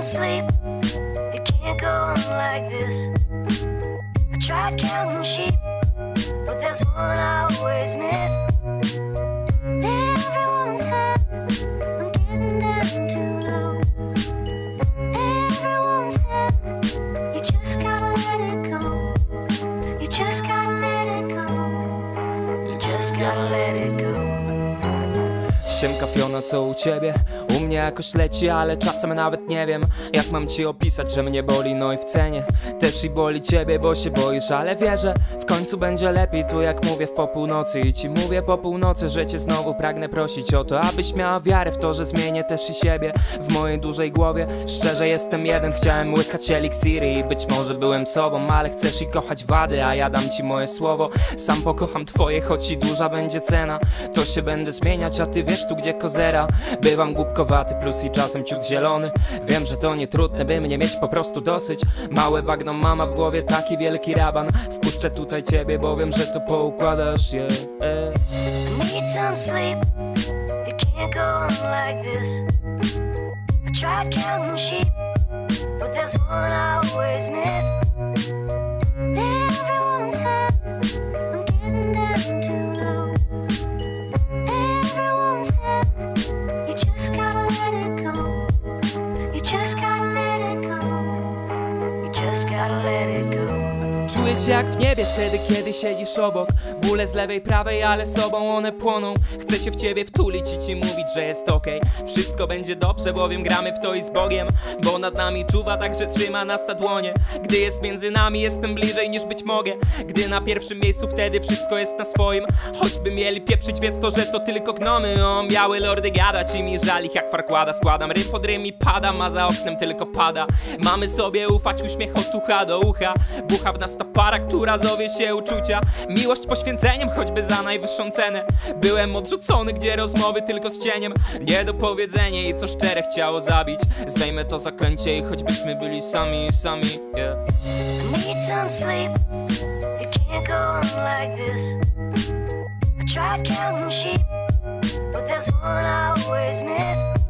sleep. It can't go on like this. I tried counting sheep, but there's one I always miss. Everyone says I'm getting down too low. Everyone says you just gotta let it go. You just gotta let it go. You just gotta let it go. Siemka Fiona, co u ciebie? U mnie jakoś leci, ale czasem nawet nie wiem, jak mam ci opisać, że mnie boli, no i w cenie też i boli ciebie, bo się boisz, ale wierzę, w końcu będzie lepiej. Tu jak mówię po północy i ci mówię po północy, że cię znowu pragnę prosić o to, abyś miała wiarę w to, że zmienię też i siebie w mojej dużej głowie. Szczerze jestem jeden, chciałem łykać eliksiry i być może byłem sobą, ale chcesz i kochać wady, a ja dam ci moje słowo. Sam pokocham twoje, choć i duża będzie cena, to się będę zmieniać, a ty wiesz tu gdzie kozera. Bywam głupkowaty, plus i czasem ciut zielony. Wiem, że to nie trudne, by mnie mieć po prostu dosyć. Małe bagno mama w głowie, taki wielki raban. Wpuszczę tutaj ciebie, bo wiem, że to poukładasz, yeah. I need some sleep. It can't go on like this. I tried counting sheep, but there's one I always miss. Everyone says I'm getting down too low. Everyone says you just gotta let it go. You just gotta let it go. You just gotta let it go. Czuję się jak w niebie wtedy, kiedy siedzisz obok. Bóle z lewej, prawej, ale z tobą one płoną. Chcę się w ciebie wtulić i ci mówić, że jest okej. Wszystko będzie dobrze, bowiem gramy w to i z Bogiem. Bo nad nami czuwa, także trzyma nas za dłonie. Gdy jest między nami, jestem bliżej niż być mogę. Gdy na pierwszym miejscu, wtedy wszystko jest na swoim. Choćby mieli pieprzyć, wiedz to, że to tylko gnomy. O, białe lordy gadać i mi żal ich jak farkłada. Składam rym pod rym i padam, a za oknem tylko pada. Mamy sobie ufać, uśmiech od ucha do ucha. Bucha w nas ta para, która zowie się uczucia. Miłość poświęceniem, choćby za najwyższą cenę. Byłem odrzucony, gdzie rozmowy tylko z cieniem. Niedopowiedzenie i co szczere chciało zabić. Zdejmę to zaklęcie i choćbyśmy byli sami, yeah. I need some sleep. It can't go on like this. I tried counting sheep, but there's one I always miss.